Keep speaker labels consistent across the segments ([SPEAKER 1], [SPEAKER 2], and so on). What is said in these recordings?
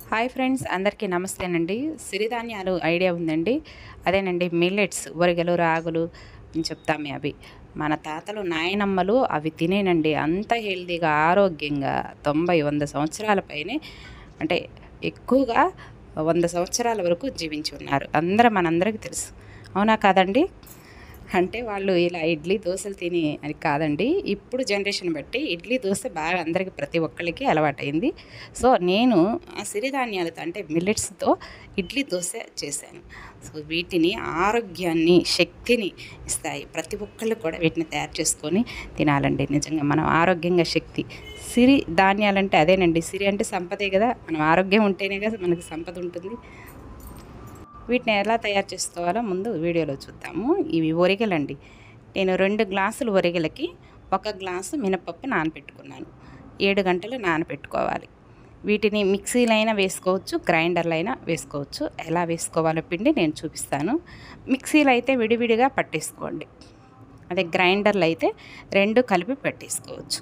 [SPEAKER 1] Hi friends, అందరికీ నమస్తేనండి. సిరిధాన్యాలు idea ఉందండి. అదేనండి మిల్లెట్స్, ఒరిగలు, రాగులు అని చెప్తామే అవి. మన తాతలు, నాయనమ్మలు అవి తినేనండి. అంత హెల్తీగా, ఆరోగ్యంగా 90-100 సంవత్సరాల పైనే, అంటే ఎక్కువగా 100 సంవత్సరాల వరకు జీవించి ఉన్నారు. మనందరికీ తెలుసు. అవునా కాదండి? అంటే వాళ్ళు ఇలా ఇడ్లీ దోశలు తిని అని కాదండి. ఇప్పుడు జనరేషన్ బట్టి ఇడ్లీ దోశ బాగా అందరికి ప్రతి ఒక్కళ్ళకి అలవాటైంది. సో నేను ఆ సిరిధాన్యాలతో అంటే మిల్లెట్స్తో ఇడ్లీ దోశ చేశాను. సో వీటిని ఆరోగ్యాన్ని, శక్తిని ఇస్తాయి. ప్రతి ఒక్కళ్ళు కూడా వీటిని తయారు చేసుకొని తినాలండి. నిజంగా మనం ఆరోగ్యంగా శక్తి సిరి ధాన్యాలంటే అదేనండి. సిరి అంటే సంపదే కదా. మనం ఆరోగ్యం ఉంటేనే కదా మనకి సంపద ఉంటుంది. వీటిని ఎలా తయారు చేసుకోవాలో ముందు వీడియోలో చూద్దాము. ఇవి ఒరిగలండి. నేను 2 గ్లాసులు ఒరిగలకి 1 గ్లాసు మినపప్పు నానబెట్టుకున్నాను. 7 గంటలు నానబెట్టుకోవాలి. వీటిని మిక్సీలో అయినా వేసుకోవచ్చు, గ్రైండర్లో అయినా వేసుకోవచ్చు. ఎలా వేసుకోవాలో పిండి నేను చూపిస్తాను. మిక్సీలో అయితే విడివిడిగా పట్టేసుకోండి. అదే గ్రైండర్లో అయితే 2 కలిపి పెట్టేసుకోవచ్చు.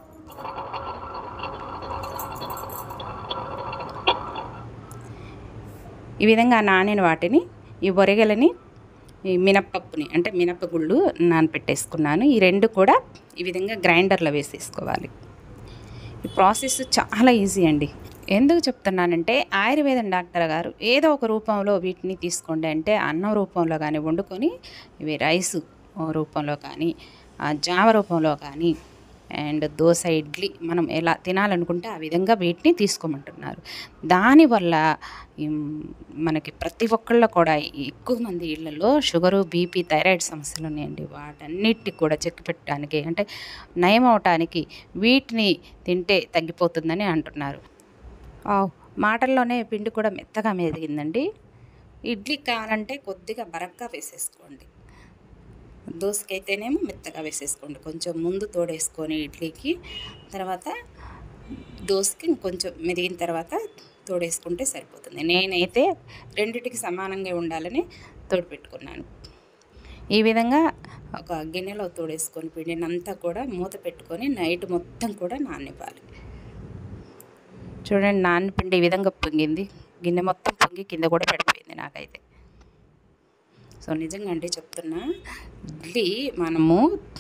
[SPEAKER 1] ఈ విధంగా నానిన వాటిని, ఈ ఒరిగలని, ఈ మినప్పప్పుని అంటే మినపగుళ్ళు నానపెట్టేసుకున్నాను. ఈ 2 కూడా ఈ విధంగా గ్రైండర్లో వేసేసుకోవాలి. ఈ ప్రాసెస్ చాలా ఈజీ అండి. ఎందుకు చెప్తున్నానంటే ఆయుర్వేదం డాక్టర్ గారు ఏదో ఒక రూపంలో వీటిని తీసుకోండి అంటే అన్నం రూపంలో కానీ వండుకొని, ఇవి రైసు రూపంలో కానీ, జావ రూపంలో కానీ, అండ్ దోశ, ఇడ్లీ మనం ఎలా తినాలనుకుంటే ఆ విధంగా వీటిని తీసుకోమంటున్నారు. దానివల్ల మనకి ప్రతి ఒక్కళ్ళ కూడా ఎక్కువ మంది ఇళ్లలో షుగరు, బీపీ, థైరాయిడ్ సమస్యలు ఉన్నాయండి. వాటన్నిటిని కూడా చెక్ పెట్టడానికి అంటే నయం అవటానికి వీటిని తింటే తగ్గిపోతుందని అంటున్నారు. మాటల్లోనే పిండి కూడా మెత్తగా మెదిగిందండి. ఇడ్లీకి కావాలంటే కొద్దిగా బరగ్గా వేసేసుకోండి. దోశకైతేనేమో మెత్తగా వేసేసుకోండి. కొంచెం ముందు తోడేసుకొని ఇడ్లీకి, తర్వాత దోశకి కొంచెం మెదిగిన తర్వాత తోడేసుకుంటే సరిపోతుంది. నేనైతే రెండిటికి సమానంగా ఉండాలని తోడు పెట్టుకున్నాను. ఈ విధంగా ఒక గిన్నెలో తోడేసుకొని పిండినంతా కూడా మూత పెట్టుకొని నైట్ మొత్తం కూడా నాననివ్వాలి. చూడండి, నానపిండి ఈ విధంగా పొంగింది. గిన్నె మొత్తం పొంగి కింద కూడా పడిపోయింది నాకైతే. సో నిజంగా అంటే చెప్తున్నా, ఇడ్లీ మనము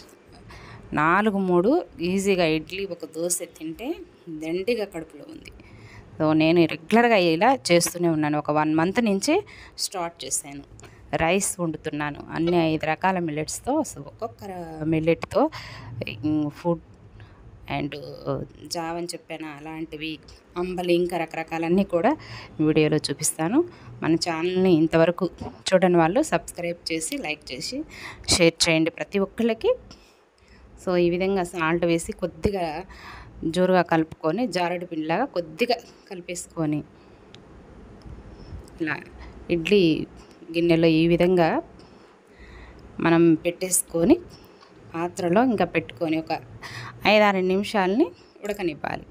[SPEAKER 1] 4-3 ఈజీగా ఇడ్లీ, ఒక దోశ తింటే దండిగా కడుపులో ఉంది. సో నేను రెగ్యులర్గా ఇలా చేస్తూనే ఉన్నాను. ఒక 1 మంత్ నుంచి స్టార్ట్ చేశాను. రైస్ వండుతున్నాను అన్ని 5 రకాల మిల్లెట్స్తో. సో ఒక్కొక్క మిల్లెట్తో ఫుడ్ అండ్ జావ అని చెప్పాను, అలాంటివి, అంబలి, ఇంకా రకరకాలన్నీ కూడా వీడియోలో చూపిస్తాను. మన ఛానల్ని ఇంతవరకు చూడని వాళ్ళు సబ్స్క్రైబ్ చేసి, లైక్ చేసి, షేర్ చేయండి ప్రతి ఒక్కళ్ళకి. సో ఈ విధంగా సాల్ట్ వేసి కొద్దిగా జోరుగా కలుపుకొని, జారడి పిండిలాగా కొద్దిగా కలిపేసుకొని, ఇలా ఇడ్లీ గిన్నెలో ఈ విధంగా మనం పెట్టేసుకొని పాత్రలో ఇంకా పెట్టుకొని ఒక 5-6 నిమిషాలని ఉడకనివ్వాలి.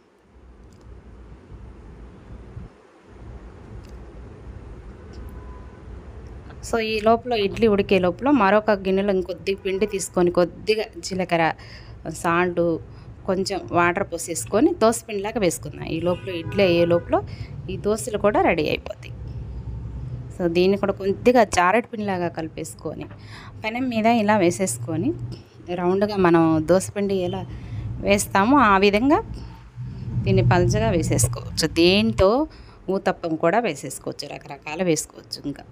[SPEAKER 1] సో ఈ లోపల ఇడ్లీ ఉడికే లోపల మరొక గిన్నెలో ఇంకొద్ది పిండి తీసుకొని కొద్దిగా జీలకర్ర, సాల్టు, కొంచెం వాటర్ పోసేసుకొని దోశ పిండిలాగా వేసుకుందాం. ఈ లోపల ఇడ్లీ అయ్యే లోపల ఈ దోశలు కూడా రెడీ అయిపోతాయి. సో దీన్ని కూడా కొద్దిగా జారెడ్ పిండిలాగా కలిపేసుకొని పెనం మీద ఇలా వేసేసుకొని రౌండ్గా మనం దోశపిండి ఎలా వేస్తామో ఆ విధంగా దీన్ని పల్చగా వేసేసుకోవచ్చు. దీంతో ఊతప్పం కూడా వేసేసుకోవచ్చు, రకరకాలు వేసుకోవచ్చు. ఇంకా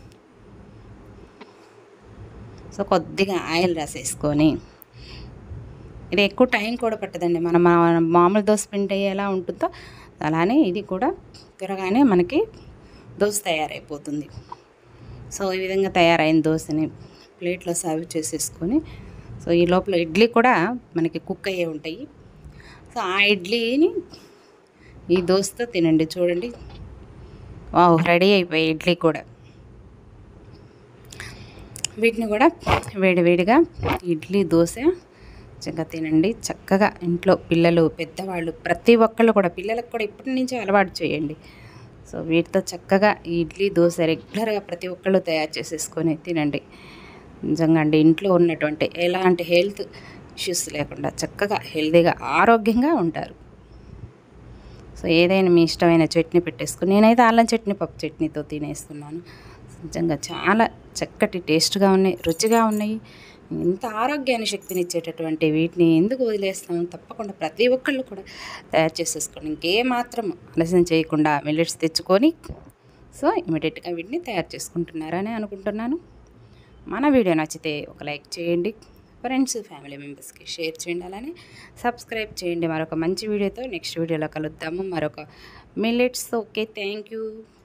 [SPEAKER 1] సో కొద్దిగా ఆయిల్ రాసేసుకొని, ఇది ఎక్కువ టైం కూడా పట్టదండి. మన మామూలు దోశ పిండి ఎలా ఉంటుందో అలానే ఇది కూడా త్వరగానే మనకి దోశ తయారైపోతుంది. సో ఈ విధంగా తయారైన దోశని ప్లేట్లో సర్వ్ చేసేసుకొని, సో ఈ లోపల ఇడ్లీ కూడా మనకి కుక్ అయ్యే ఉంటాయి. సో ఆ ఇడ్లీని ఈ దోశతో తినండి. చూడండి, రెడీ అయిపోయాయి ఇడ్లీ కూడా. వీటిని కూడా వేడివేడిగా ఇడ్లీ, దోశ చక్కగా తినండి. చక్కగా ఇంట్లో పిల్లలు, పెద్దవాళ్ళు ప్రతి ఒక్కళ్ళు కూడా, పిల్లలకు కూడా ఇప్పటి నుంచే అలవాటు చేయండి. సో వీటితో చక్కగా ఇడ్లీ, దోశ రెగ్యులర్గా ప్రతి ఒక్కళ్ళు తయారు చేసేసుకొని తినండి. నిజంగా అండి, ఇంట్లో ఉన్నటువంటి ఎలాంటి హెల్త్ ఇష్యూస్ లేకుండా చక్కగా హెల్తీగా, ఆరోగ్యంగా ఉంటారు. సో సో ఏదైనా మీ ఇష్టమైన చట్నీ పెట్టేసుకుని నేనైతే అల్లం చట్నీ పప్పు చట్నీతో తినేస్తున్నాను. నిజంగా చాలా చక్కటి టేస్ట్గా ఉన్నాయి, రుచిగా ఉన్నాయి. ఇంత ఆరోగ్యాన్ని శక్తినిచ్చేటటువంటి వీటిని ఎందుకు వదిలేస్తాం? తప్పకుండా ప్రతి ఒక్కళ్ళు కూడా తయారు చేసేసుకోండి. ఇంకేమాత్రం ఆలస్యం చేయకుండా మిల్లెట్స్ తెచ్చుకొని సో ఇమీడియట్గా వీటిని తయారు చేసుకుంటున్నారని అనుకుంటున్నాను. మన వీడియో నచ్చితే ఒక లైక్ చేయండి, ఫ్రెండ్స్ ఫ్యామిలీ మెంబర్స్కి షేర్ చేయండి, అలానే సబ్స్క్రైబ్ చేయండి. మరొక మంచి వీడియోతో నెక్స్ట్ వీడియోలో కలుద్దాము, మరొక మిల్లెట్స్తో. Okay, thank you.